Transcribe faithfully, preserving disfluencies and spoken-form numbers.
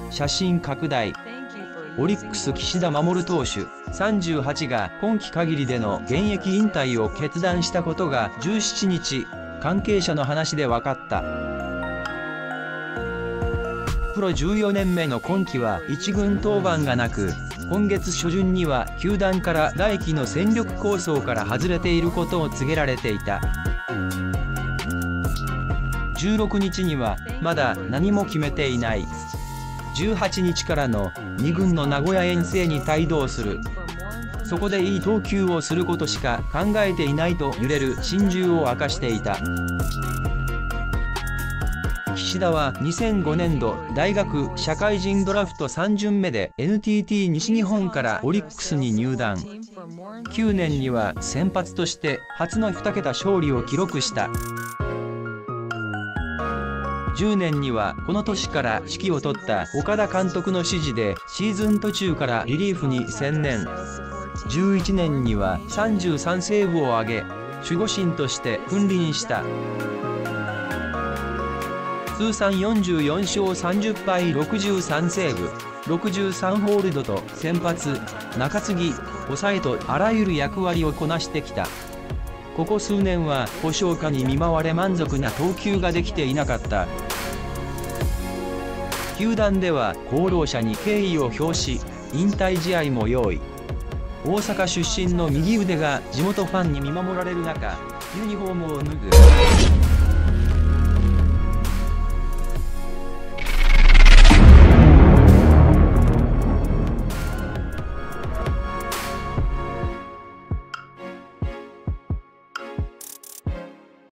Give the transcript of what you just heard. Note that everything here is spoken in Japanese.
写真拡大。オリックス岸田守投手さんじゅうはちが今季限りでの現役引退を決断したことがじゅうしちにち、関係者の話で分かった。プロじゅうよねんめの今季はいち軍登板がなく、今月初旬には球団から来季の戦力構想から外れていることを告げられていた。じゅうろくにちにはまだ何も決めていない。じゅうはちにちからのに軍の名古屋遠征に帯同する。そこでいい投球をすることしか考えていないと揺れる心中を明かしていた。岸田はにせんごねんど大学社会人ドラフトさん巡目で エヌティーティー 西日本からオリックスに入団。きゅうねんには先発として初のにけた勝利を記録した。じゅうねんにはこの年から指揮を執った岡田監督の指示でシーズン途中からリリーフに専念。じゅういちねんにはさんじゅうさんセーブを挙げ、守護神として君臨した。通算よんじゅうよんしょうさんじゅっぱいろくじゅうさんセーブ、ろくじゅうさんホールドと先発、中継ぎ、抑えとあらゆる役割をこなしてきた。ここ数年は故障下に見舞われ満足な投球ができていなかった。球団では功労者に敬意を表し、引退試合も用意。大阪出身の右腕が地元ファンに見守られる中、ユニフォームを脱ぐ。